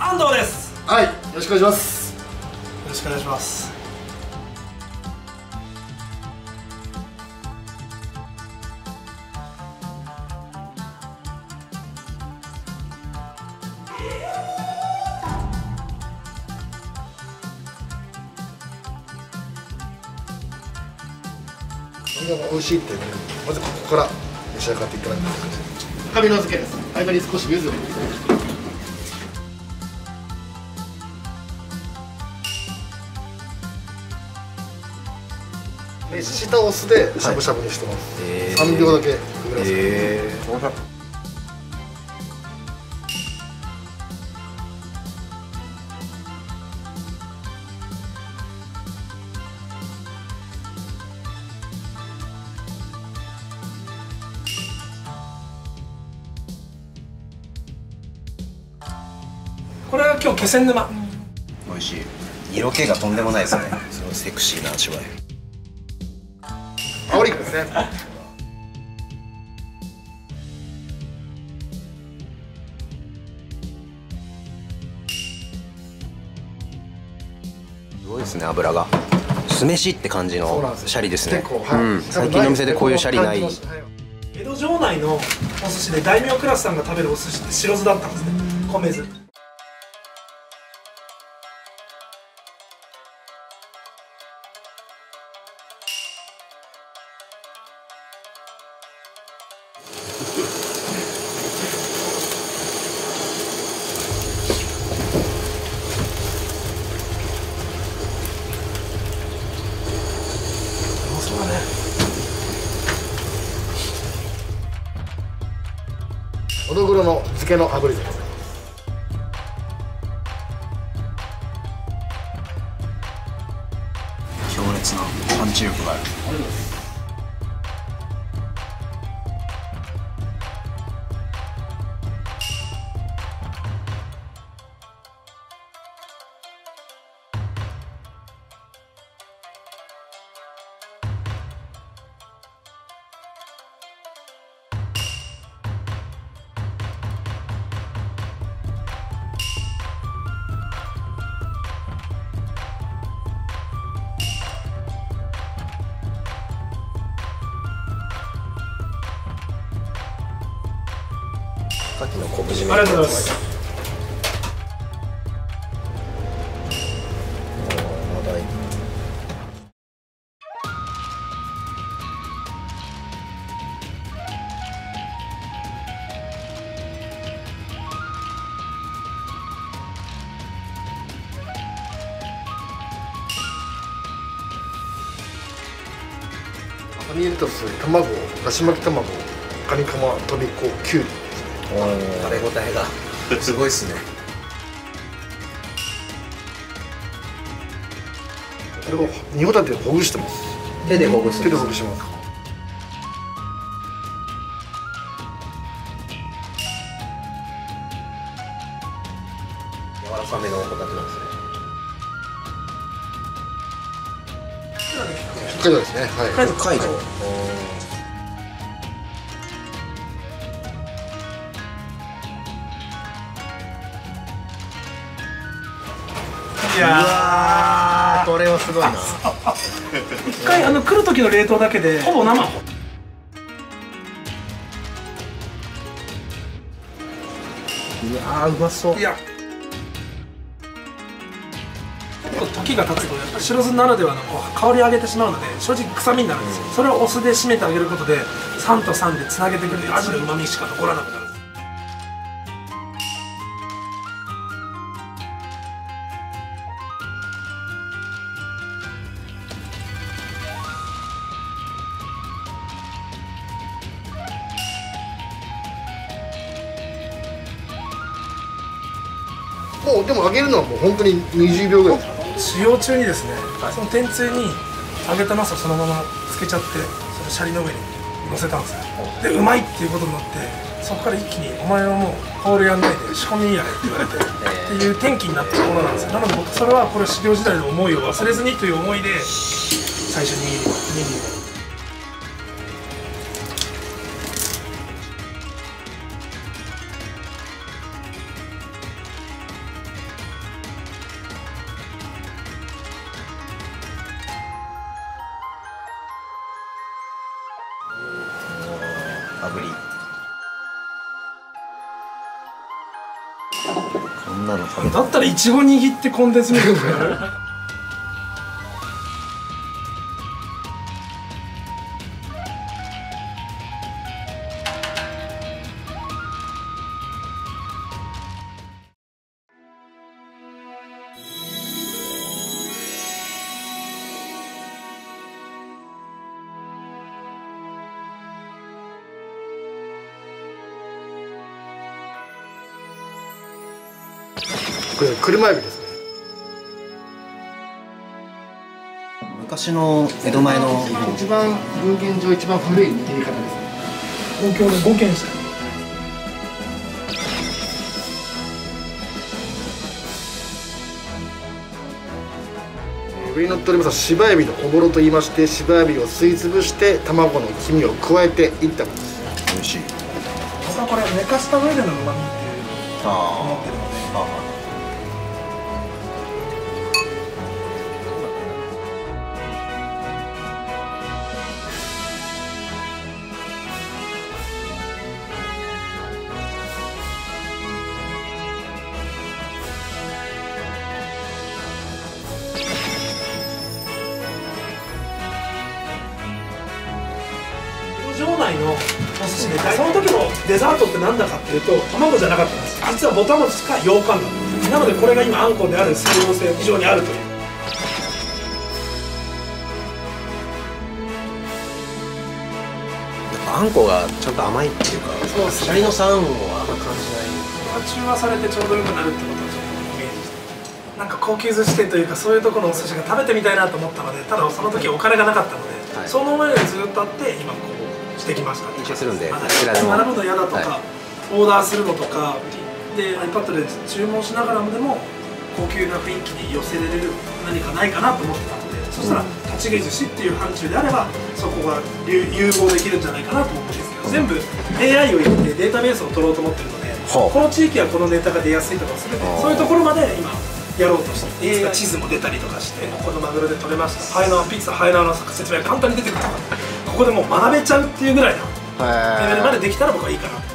安藤です。 はい、よろしくお願いします。 よろしくお願いします。 美味しいってね、まずここから召し上がっていただく感じで。赤身の漬けです。間に少し柚子を入れていただきます。熱したお酢でしゃぶしゃぶにしてます。3秒だけぐらいです。 これは今日気仙沼。 美味しい。色気がとんでもないですね。すごいセクシーな味わい。 青リンクですね。 すごいですね、油が。酢飯って感じのシャリですね。最近の店でこういうシャリない。 江戸城内のお寿司で大名クラスさんが食べるお寿司って白酢だったんですね。米酢。そうだね。 のどぐろの漬けの炙りです。 強烈なパンチ力がある。さっきの昆布締め。 ありがとうございます。 ハニーレタス、卵、だし巻き卵、カニカマ、とびこ、きゅうり。 食べ応えがすごいですね。 これを煮ホタテでほぐしてます。 手でほぐす。 手でほぐします。 柔らかめのホタテなんですね。 北海道ですね。はい。 北海道。 いやこれはすごいな。 一回来る時の冷凍だけでほぼ生。 うわー、うまそう。 いや時が経つとやっぱ白酢ならではのこう香り上げてしまうので正直臭みになるんですよ。それをお酢で締めてあげることで酸と酸でつなげてくれて味の旨味しか残らなくなるんです。 もうでも揚げるのはもう本当に20秒ぐらい。 使用中にですね、その天つゆに揚げたナスをそのままつけちゃってそのシャリの上に乗せたんですよ。でうまいっていうことになってそこから一気に「お前はもうホールやんないで仕込みやれ」って言われてっていう転機になったものなんですよ。なので僕それはこれ修行時代の思いを忘れずにという思いで最初に握りなの食べだったらいちご握ってコンデンスミルクやる。 これ車エビですね。 昔の江戸前の一番文献上一番古い握り方ですね。 東京で5軒しか。 上に乗っておりますは芝エビのおぼろと言いまして、芝エビをすりつぶして卵の黄身を加えていったものです。 美味しい。 僕はこれ寝かした上での旨味っていう思ってるので。場内のお寿司でその時のデザートって何だかっていうと卵じゃなかったんです。実はぼたもちか羊羹だったんです。なのでこれが今あんこである専用性非常にあるという。 あんこがちゃんと甘いっていうか、 そうですね、 シャリの酸をあんま感じない。 中和されてちょうどよくなるってことをちょっとイメージして、なんか高級寿司店というかそういうところのお寿司が食べてみたいなと思ったので、ただその時お金がなかったので、 はい、 その上でずっとあって今こうしてきました。 飲酒するんで、こちらでも並ぶの嫌だとか、はい、オーダーするのとかで iPad で注文しながらもでも高級な雰囲気に寄せれる何かないかなと思ってたので、そしたら立ち食い寿司っていう範疇であればそこが融合できるんじゃないかなと思うんですけど、全部 AI を入れてデータベースを取ろうと思ってるので、この地域はこのネタが出やすいとか全てそういうところまで今やろうとして、地図も出たりとかして、このマグロで取れました、ハエナワピッツァハエナワの説明が簡単に出てくるとか、ここでもう学べちゃうっていうぐらいのレベルまでできたら僕はいいかなと。